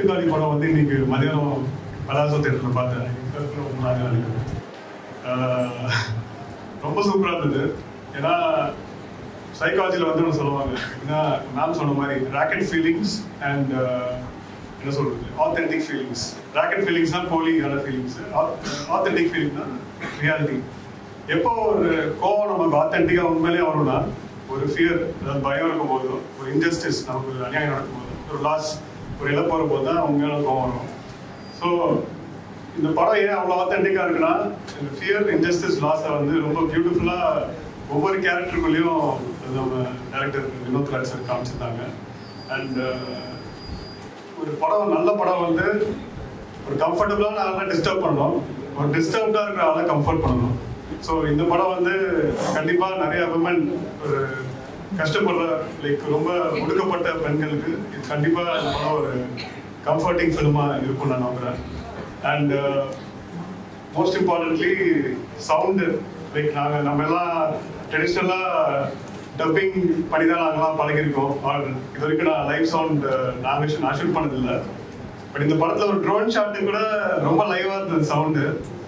எதிர்காலி படம் வந்து இன்னைக்கு மதியானம் பலாசோ தேட்டரில் பார்த்தேன். ரொம்ப சூப்பராக இருந்தது. ஏன்னா சைக்காலஜியில் வந்து சொல்லுவாங்க, ஏன்னா மேம் சொன்ன மாதிரி ராக்கெட் ஃபீலிங்ஸ் அண்ட் என்ன சொல்றது, ஆத்தென்டிக் ஃபீலிங்ஸ். ராக்கெட் ஃபீலிங்ஸ்னா போலியான ஃபீலிங்ஸ், ஆத்தென்டிக் ஃபீலிங் தான் ரியாலிட்டி. எப்போ ஒரு கோவம் நமக்கு ஆத்தென்டிக்காக உண்மையிலே வரும்னா, ஒரு ஃபியர், அதாவது பயம் இருக்கும் போதும், ஒரு இன்ஜஸ்டிஸ், நமக்கு ஒரு அநியாயம் நடக்கும் போது, ஒரு லாஸ், ஒரு இழப்பு வரும் போது தான் உண்மையான கோவம் வரும். ஸோ இந்த படம் ஏன் அவ்வளோ ஆத்தென்டிக்காக இருக்குன்னா, இந்த ஃபியர், இன்ஜஸ்டிஸ், லாஸை வந்து ரொம்ப பியூட்டிஃபுல்லாக ஒவ்வொரு கேரக்டருக்குள்ளேயும் நம்ம டேரக்டர் வினோத் ராஜ் சார் காமிச்சிருந்தாங்க. அண்ட் ஒரு படம், நல்ல படம் வந்து ஒரு கம்ஃபர்டபுளான ஆளை டிஸ்டர்ப் பண்ணணும், ஒரு டிஸ்டர்ப்டாக இருக்கிற ஆளை கம்ஃபர்ட் பண்ணணும். ஸோ இந்த படம் வந்து கண்டிப்பாக நிறைய விமன், ஒரு கஷ்டப்படுற, லைக் ரொம்ப ஒடுக்கப்பட்ட பெண்களுக்கு இது கண்டிப்பாக இந்த படம் ஒரு கம்ஃபர்டிங் ஃபிலிமாக இருக்கும்னு நான் நம்புகிறேன். And most importantly sound, like நம்ம எல்லாம் ட்ரெடிஷ்னலாக டப்பிங் பண்ணி தான் நாங்கள்லாம் பழகிருக்கோம். இது வரைக்கும் நான் லைவ் சவுண்ட் நான் ஷூட் பண்ணதில்லை. பட் இந்த படத்தில் ஒரு ட்ரோன் ஷாட்டு கூட ரொம்ப லைவாக இருந்தது சவுண்டு.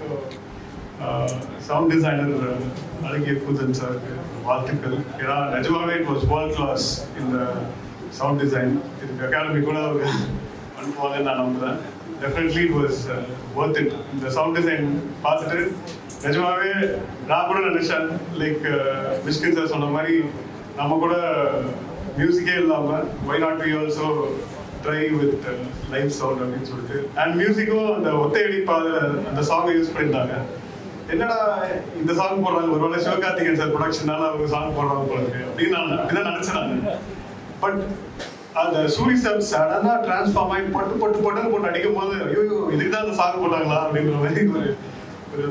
சவுண்ட் டிசைனர் அழகிய பூஜன் சாருக்கு வாழ்த்துக்கள். ஏன்னா நிஜமாவே இட் வாஸ் வேர்ல்ட் கிளாஸ் இந்த சவுண்ட் டிசைன். இதுக்கு அகாடமி கூட ஒரு அனுப்புவாங்கன்னு நான் நம்புகிறேன். Definitely it was worth it. இந்த சவுண்ட் டிசைன் பார்த்துட்டு நிஜமாவே நான் கூட நினைச்சேன், லைக் மிஷ்கின் சார் சொன்ன மாதிரி நம்ம கூட மியூசிக்கே இல்லாமல் why not we also try with live sound அப்படின்னு சொல்லிட்டு. அண்ட் மியூசிக்கும் அந்த ஒத்தையடி பாதையில் அந்த சாங்கை யூஸ் பண்ணியிருந்தாங்க. என்னடா இந்த சாங் போடுறாங்க, ஒருவேளை சிவகார்த்திகேயன் சார் ப்ரொடக்ஷனால அவங்க சாங் போடுறாங்க போல இருக்கு அப்படின்னு அப்படிதான் நினைச்சேன் நான். பட் அந்த சூரி சார் சடனாக டிரான்ஸ்ஃபார்ம் ஆகி பட்டுன்னு போட்டு அடிக்கும் போது ஐயோ இதுக்கு தான் அந்த சாங் போட்டாங்களா அப்படின்ற மாதிரி ஒரு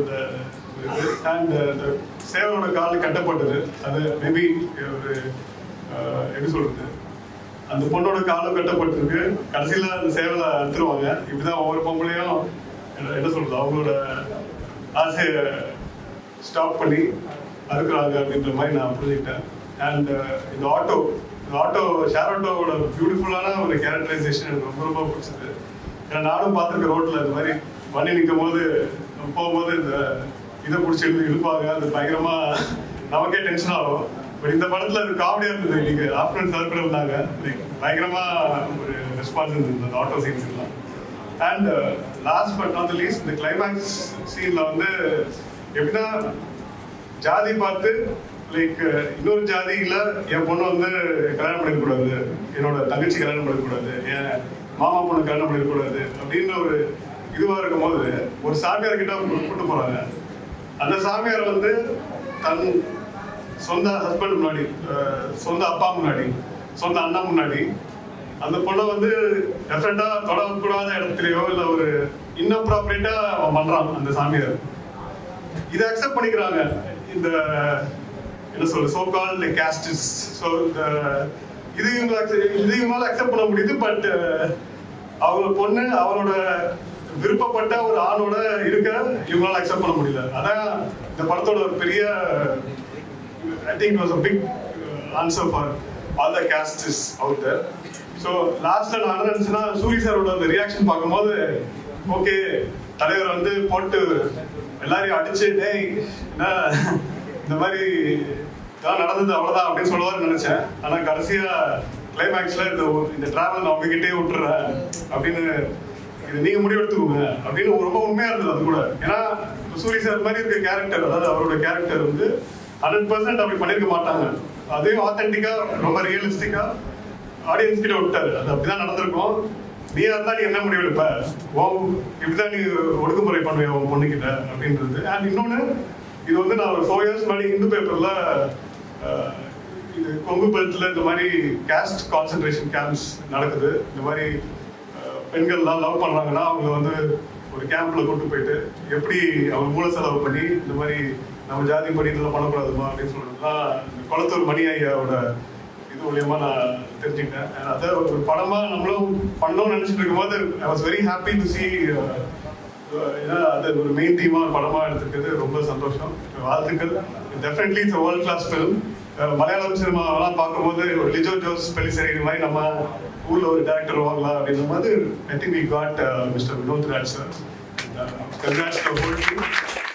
அண்ட் அந்த சேவலோட கால் கட்டப்பட்டது. அது மேபி ஒரு எப்படி சொல்றது, அந்த பொண்ணோட காலும் கட்டப்பட்டிருக்கு. கடைசியில் அந்த சேவலை அறுத்துருவாங்க. இப்படிதான் ஒவ்வொரு பொம்பளையும் என்ன சொல்றது, அவங்களோட ஆசையை ஸ்டாப் பண்ணி அறுக்குறாங்க அப்படின்ற மாதிரி நான் புரிஞ்சுக்கிட்டேன். அண்ட் இந்த ஆட்டோ ஷேர் ஆட்டோவோட பியூட்டிஃபுல்லான ஒரு கேரக்டரைசேஷன் எனக்கு ரொம்ப ரொம்ப பிடிச்சது. ஏன்னா நானும் பார்த்துருக்க ரோட்டில் இந்த மாதிரி வண்டி நிற்கும் போது போகும்போது இந்த இதை பிடிச்சி இழுப்பாங்க, அது பயங்கரமாக நமக்கே டென்ஷன் ஆகும். பட் இந்த படத்தில் அது காமெடியாக இருந்தது. இன்னைக்கு ஆஃப்டர்நூன் சார் கூட இருந்தாங்க, பயங்கரமாக ஒரு ரெஸ்பான்ஸ் இருந்தது அந்த ஆட்டோ சீன்ஸ் எல்லாம். And last but not the least, இந்த கிளைமேக்ஸ் சீனில் வந்து எப்படின்னா ஜாதி பார்த்து, லைக் இன்னொரு ஜாதியில் என் பொண்ணு வந்து கல்யாணம் பண்ணிடக்கூடாது, என்னோட தங்கச்சி கல்யாணம் பண்ணிடக்கூடாது, என் மாமா பொண்ணு கல்யாணம் பண்ணிடக்கூடாது அப்படின்னு ஒரு இதுவாக இருக்கும் போது ஒரு சாமியார் கிட்ட கூட்டு போகிறாங்க. அந்த சாமியார் வந்து தன் சொந்த ஹஸ்பண்ட் முன்னாடி, சொந்த அப்பா முன்னாடி, சொந்த அண்ணா முன்னாடி அந்த பொண்ணை வந்து டெஃபரெண்டாக தொடக்கூடாத இடத்துலையோ இல்லை ஒரு இன்அப்ராப்ரியேட்டாக அவன் பண்ணுறான் அந்த சாமியார். இதை அக்செப்ட் பண்ணிக்கிறாங்க இந்த என்ன சொல்ற சோகால் கேஸ்டிஸ். ஸோ இது இவங்களால அக்செப்ட் பண்ண முடியுது. பட் அவங்க பொண்ணு அவளோட விருப்பப்பட்ட ஒரு ஆணோட இருக்க இவங்களால அக்செப்ட் பண்ண முடியல. அதான் இந்த படத்தோட ஒரு பெரிய I think was a big answer for all the castes out there. So லாஸ்ட்ல நான் என்ன நினைச்சேன்னா, சூரி சாரோட அந்த ரியாக்ஷன் பார்க்கும்போது ஓகே தலைவர் வந்து போட்டு எல்லாரையும் அடிச்சு டேய் என்ன இந்த மாதிரி தான் நடந்தது அவ்வளோதான் அப்படின்னு சொல்லுவாருன்னு நினைச்சேன். ஆனால் கடைசியா கிளைமேக்ஸ்ல இந்த டிராவல் நான் உங்ககிட்டே விட்டுறேன் அப்படின்னு, இது நீங்க முடிவெடுத்துக்கோங்க அப்படின்னு ரொம்ப உண்மையா இருந்தது அது கூட. ஏன்னா சூரி சார் மாதிரி இருக்க கேரக்டர், அதாவது அவரோட கேரக்டர் வந்து 100% அப்படி பண்ணிருக்க மாட்டாங்க. அதையும் ஆத்தென்டிக்கா ரொம்ப ரியலிஸ்டிக்கா ஆடியன்ஸ் கிட்ட விட்டாரு. அது அப்படிதான் நடந்திருக்கும். நீ இருந்தா நீ என்ன முடிவெடுப்ப, இப்படிதான் நீ ஒடுக்குமுறை பண்ணுவேன் உன் பொண்ணுகிட்ட அப்படின்றது. அண்ட் இன்னொன்னு, இது வந்து நான் ஒரு 4 years முன்னாடி இந்து பேப்பர்ல இது கொங்கு பெல்ட்ல இந்த மாதிரி கேஸ்ட் கான்சன்ட்ரேஷன் கேம்ப்ஸ் நடக்குது. இந்த மாதிரி பெண்கள்லாம் லவ் பண்றாங்கன்னா அவங்க வந்து ஒரு கேம்ப்ல கூட்டு போயிட்டு எப்படி அவங்க மூல செலவு பண்ணி இந்த மாதிரி நம்ம ஜாதி படி இதெல்லாம் பண்ணக்கூடாதுமா அப்படின்னு சொல்றதுதான் இந்த கொளத்தூர் மணி ஐயாவோட இது மூலியமா நான் தெரிஞ்சுக்கிட்டேன். அதை ஒரு படமா நம்மளும் பண்ணணும்னு நினைச்சிட்டு இருக்கும்போது I was very happy to see. ஏன்னா அது ஒரு மெயின் தீமா படமா எடுத்துக்கிறது ரொம்ப சந்தோஷம். வாழ்த்துக்கள். Definitely it's a world class film. Malayalam சினிமாவெல்லாம் பார்க்கும்போது ஒரு லிஜோ ஜோஸ் பெலிசரி இந்த மாதிரி நம்ம ஊரில் ஒரு டேரக்டர் வாங்கலாம் அப்படின்ற மாதிரி I think we got mister Vinod Raj sir. Congrats to the whole team.